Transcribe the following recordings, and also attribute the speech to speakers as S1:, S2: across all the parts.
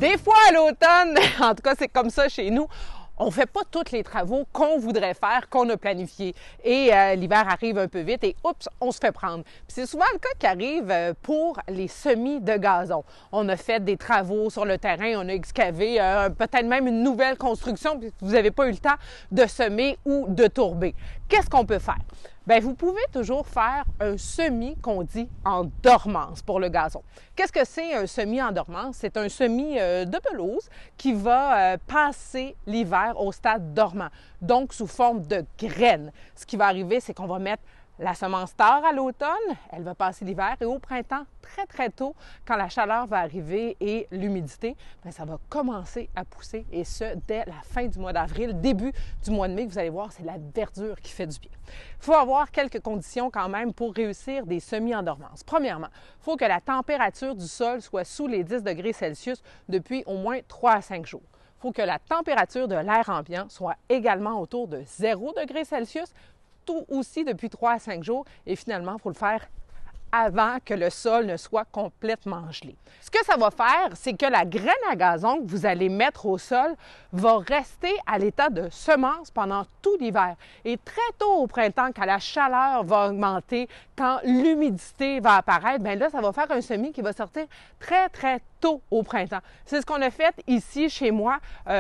S1: Des fois à l'automne, en tout cas c'est comme ça chez nous, on ne fait pas tous les travaux qu'on voudrait faire, qu'on a planifiés. Et l'hiver arrive un peu vite et oups, on se fait prendre. Puis c'est souvent le cas qui arrive pour les semis de gazon. On a fait des travaux sur le terrain, on a excavé peut-être même une nouvelle construction, puis vous n'avez pas eu le temps de semer ou de tourber. Qu'est-ce qu'on peut faire? Bien, vous pouvez toujours faire un semis qu'on dit en dormance pour le gazon. Qu'est-ce que c'est un semis en dormance? C'est un semis de pelouse qui va passer l'hiver au stade dormant, donc sous forme de graines. Ce qui va arriver, c'est qu'on va mettre la semence tard à l'automne, elle va passer l'hiver et au printemps, très tôt, quand la chaleur va arriver et l'humidité, bien, ça va commencer à pousser et ce, dès la fin du mois d'avril, début du mois de mai, vous allez voir, c'est la verdure qui fait du bien. Il faut avoir quelques conditions quand même pour réussir des semis en dormance. Premièrement, il faut que la température du sol soit sous les 10 degrés Celsius depuis au moins 3 à 5 jours. Il faut que la température de l'air ambiant soit également autour de 0 degrés Celsius, tout aussi depuis 3 à 5 jours et finalement, il faut le faire avant que le sol ne soit complètement gelé. Ce que ça va faire, c'est que la graine à gazon que vous allez mettre au sol va rester à l'état de semence pendant tout l'hiver. Et très tôt au printemps, quand la chaleur va augmenter, quand l'humidité va apparaître, bien là, ça va faire un semis qui va sortir très tôt au printemps. C'est ce qu'on a fait ici chez moi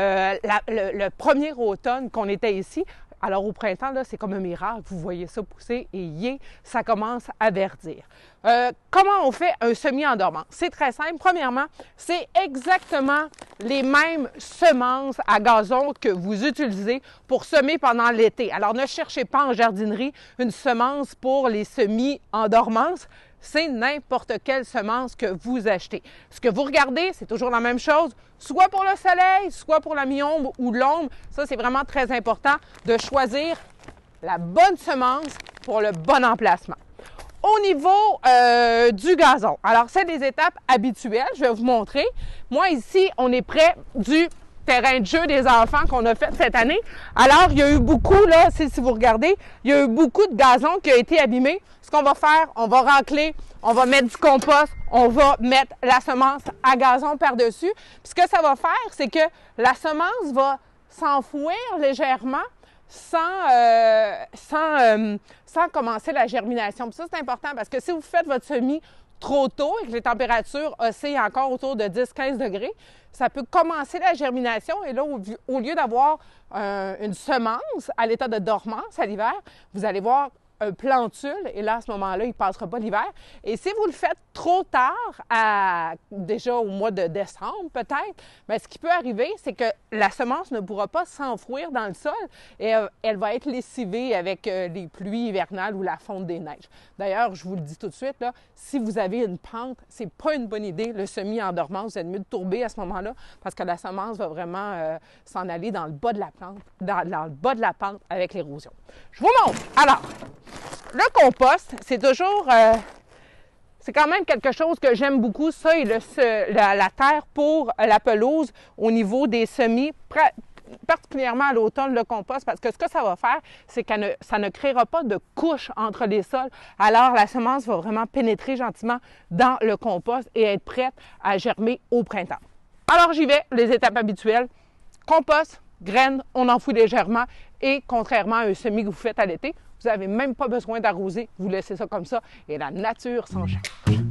S1: le premier automne qu'on était ici. Alors, au printemps, là, c'est comme un miracle. Vous voyez ça pousser et ça commence à verdir. Comment on fait un semis en dormance? C'est très simple. Premièrement, c'est exactement les mêmes semences à gazon que vous utilisez pour semer pendant l'été. Alors, ne cherchez pas en jardinerie une semence pour les semis en dormance. C'est n'importe quelle semence que vous achetez. Ce que vous regardez, c'est toujours la même chose, soit pour le soleil, soit pour la mi-ombre ou l'ombre. Ça, c'est vraiment très important de choisir la bonne semence pour le bon emplacement. Au niveau du gazon, alors c'est des étapes habituelles, je vais vous montrer. Moi, ici, on est près du terrain de jeu des enfants qu'on a fait cette année. Alors, il y a eu beaucoup, là, si vous regardez, il y a eu beaucoup de gazon qui a été abîmé. Ce qu'on va faire, on va racler, on va mettre du compost, on va mettre la semence à gazon par-dessus. Puis ce que ça va faire, c'est que la semence va s'enfouir légèrement sans commencer la germination. Puis ça, c'est important parce que si vous faites votre semis trop tôt et que les températures oscillent encore autour de 10-15 degrés, ça peut commencer la germination et là, au lieu d'avoir une semence à l'état de dormance à l'hiver, vous allez voir un plantule et là, à ce moment-là, il ne passera pas l'hiver. Et si vous le faites trop tard, déjà au mois de décembre peut-être, bien, ce qui peut arriver, c'est que la semence ne pourra pas s'enfouir dans le sol et elle va être lessivée avec les pluies hivernales ou la fonte des neiges. D'ailleurs, je vous le dis tout de suite, là, si vous avez une pente, c'est pas une bonne idée, le semis en dormance. Vous êtes mieux de tourber à ce moment-là parce que la semence va vraiment s'en aller dans le bas de la plante, dans le bas de la pente avec l'érosion. Je vous montre. Alors, le compost, c'est toujours, c'est quand même quelque chose que j'aime beaucoup, ça et la terre pour la pelouse au niveau des semis, particulièrement à l'automne, le compost, parce que ce que ça va faire, c'est que ça ne créera pas de couche entre les sols. Alors, la semence va vraiment pénétrer gentiment dans le compost et être prête à germer au printemps. Alors, j'y vais, les étapes habituelles. Compost, graines, on enfouit légèrement et contrairement à un semis que vous faites à l'été, vous n'avez même pas besoin d'arroser, vous laissez ça comme ça et la nature s'en charge.